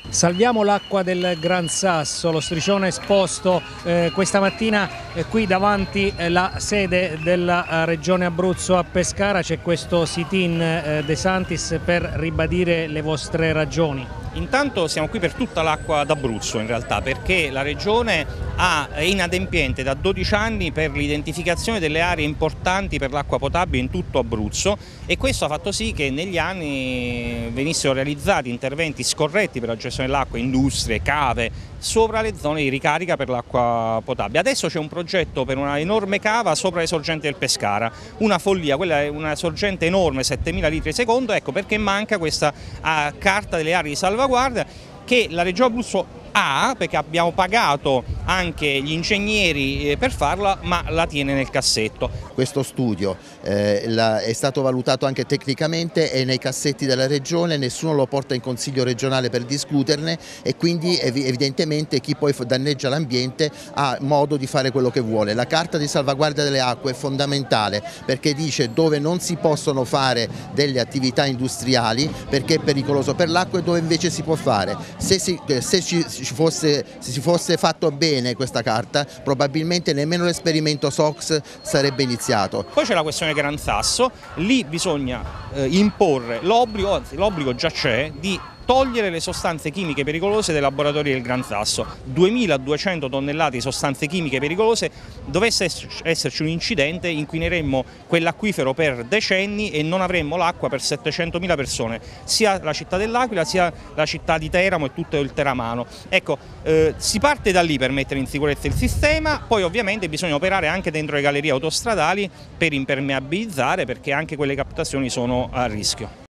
Salviamo l'acqua del Gran Sasso, lo striscione esposto questa mattina qui davanti la sede della Regione Abruzzo a Pescara. C'è questo sit-in De Santis per ribadire le vostre ragioni. Intanto siamo qui per tutta l'acqua d'Abruzzo in realtà, perché la Regione è inadempiente da 12 anni per l'identificazione delle aree importanti per l'acqua potabile in tutto Abruzzo, e questo ha fatto sì che negli anni venissero realizzati interventi scorretti per la gestione dell'acqua, industrie, cave, sopra le zone di ricarica per l'acqua potabile. Adesso c'è un progetto per una enorme cava sopra le sorgenti del Pescara, una follia, quella è una sorgente enorme, 7000 litri al secondo, ecco perché manca questa carta delle aree di salvaguardia che la Regione Abruzzo ha, perché abbiamo pagato anche gli ingegneri per farla, ma la tiene nel cassetto. Questo studio è stato valutato anche tecnicamente, è nei cassetti della Regione, nessuno lo porta in Consiglio regionale per discuterne, e quindi evidentemente chi poi danneggia l'ambiente ha modo di fare quello che vuole. La carta di salvaguardia delle acque è fondamentale perché dice dove non si possono fare delle attività industriali perché è pericoloso per l'acqua e dove invece si può fare. Se si fosse fatto bene questa carta, probabilmente nemmeno l'esperimento SOX sarebbe iniziato. Poi c'è la questione Gran Sasso, lì bisogna imporre l'obbligo, anzi l'obbligo già c'è, di togliere le sostanze chimiche pericolose dai laboratori del Gran Sasso. 2200 tonnellate di sostanze chimiche pericolose, dovesse esserci un incidente inquineremmo quell'acquifero per decenni e non avremmo l'acqua per 700.000 persone, sia la città dell'Aquila sia la città di Teramo e tutto il teramano. Ecco, si parte da lì per mettere in sicurezza il sistema, poi ovviamente bisogna operare anche dentro le gallerie autostradali per impermeabilizzare, perché anche quelle captazioni sono a rischio.